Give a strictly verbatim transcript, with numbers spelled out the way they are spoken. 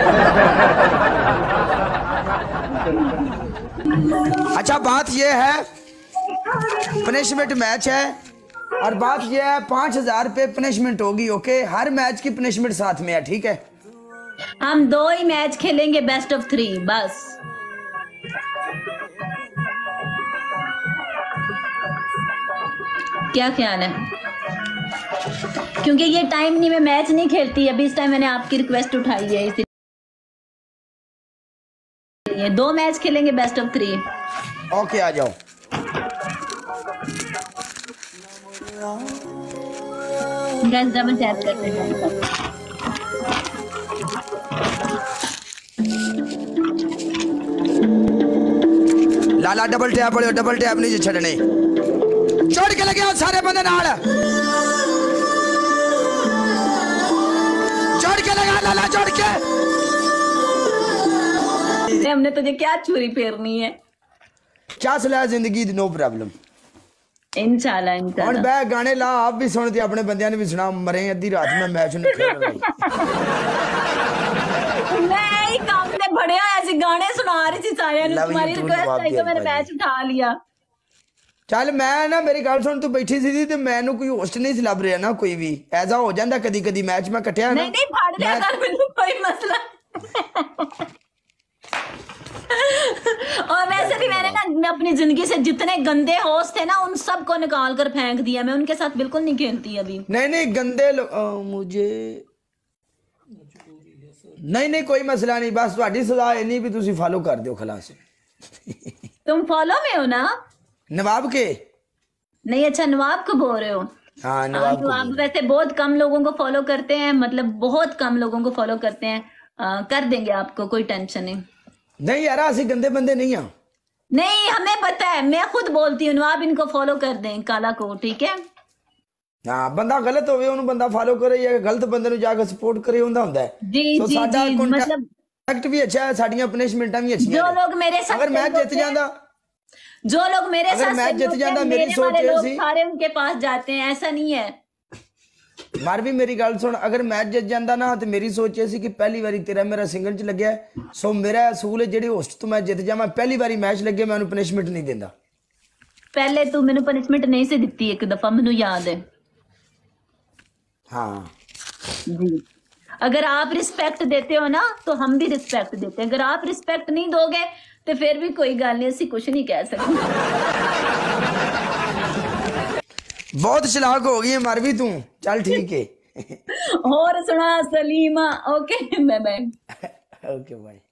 अच्छा बात ये है, पनिशमेंट मैच है और बात ये है पांच हजार पे पनिशमेंट होगी। ओके, हर मैच की पनिशमेंट साथ में है, ठीक है? हम दो ही मैच खेलेंगे, बेस्ट ऑफ थ्री बस। क्या ख्याल है? क्योंकि ये टाइम नहीं, मैं मैच नहीं खेलती अभी, इस टाइम मैंने आपकी रिक्वेस्ट उठाई है, इसीलिए दो मैच खेलेंगे बेस्ट ऑफ थ्री। ओके आ जाओ। गाइस डबल टैप करते हैं। लाला डबल टैप पड़े, डबल टैप नहीं छड़ने, चढ़ के लगे सारे बंदे नाल, चढ़ के लगा लाला, चढ़ के। हमने तुझे क्या छुरी फेरनी है? क्या सलाह जिंदगी दी, नो प्रॉब्लम। इंशाल्लाह इंशाल्लाह। और बैग गाने ला, आप भी सुनते, अपने बंदियां ने भी सुना। मरे अद्धी रात में मैच नहीं खेल रही। मैं ही काम में बड़े ऐसे गाने सुना रही थी सारे, तुम्हारी रिक्वेस्ट आई तो मैंने मैच उठा लिया। चल मैं ना, मेरी गल सुन, तू बैठी सी ते मैनू कोई होस्ट नहीं सी लभ रहा ना, कोई भी ऐसा हो जाता कदी कदी मैच मैं कटिया ना। नहीं नहीं फाड़ लिया कर, मैनू कोई मसला। और वैसे भी मैंने ना, मैं अपनी जिंदगी से जितने गंदे होस्ट थे ना उन सब को निकाल कर फेंक दिया, मैं उनके साथ बिल्कुल नहीं खेलती अभी। नहीं नहीं गंदे लो, आ, मुझे नहीं नहीं कोई मसला नहीं, बस तुम्हारी सलाह है नहीं भी तुसी फॉलो कर दो खलास। तुम फॉलो में हो ना नवाब के? नहीं अच्छा, नवाब को बोल रहे हो? हाँ नवाब। नवाब वैसे बहुत कम लोगों को फॉलो करते हैं, मतलब बहुत कम लोगों को फॉलो करते हैं। आ, कर देंगे आपको, कोई टेंशन नहीं। नहीं यार असि गंदे बंदे नहीं हैं। नहीं हमें पता है, मैं खुद बोलती हूँ नवाब इनको फॉलो कर दें, काला को, ठीक है? हाँ बंदा गलत होवे उन्हें बंदा फॉलो करे या गलत बंदे नु जाकर सपोर्ट करे हुंदा हुंदा है। जी तो जी साडा जी, मतलब कॉन्टैक्ट भी अच्छा है, साडियां पनिशमेंटां भी अच्छी हैं। जो लोग मेरे साथ, अगर मैच जीत जांदा, जो लोग मेरे अगर साथ मैच जीत जांदा, मेरी सोच ये सी सारे उनके पास जाते हैं, ऐसा नहीं है। मार भी मेरी गल सुन, अगर मैच जीत जांदा ना तो मेरी सोच ये सी कि पहली बारी तेरा मेरा सिंगल च लग्या, सो मेरा असूल है जेडी होस्ट तो मैं जीत जावां, पहली बारी मैच लगे मैं उन्हें पनिशमेंट नहीं देंदा। पहले तू मैंने पनिशमेंट नहीं से दित्ती एक दफा, मैनू याद है। हाँ जी, अगर आप रिस्पेक्ट देते हो ना तो हम भी रिस्पेक्ट देते हैं, अगर आप रिस्पेक्ट नहीं दोगे तो फिर भी कोई गल नहीं, असि कुछ नहीं कह सकते। बहुत चलाक हो गई है मर भी तू, चल ठीक है। और सुना Salima, okay bye bye. Okay bye.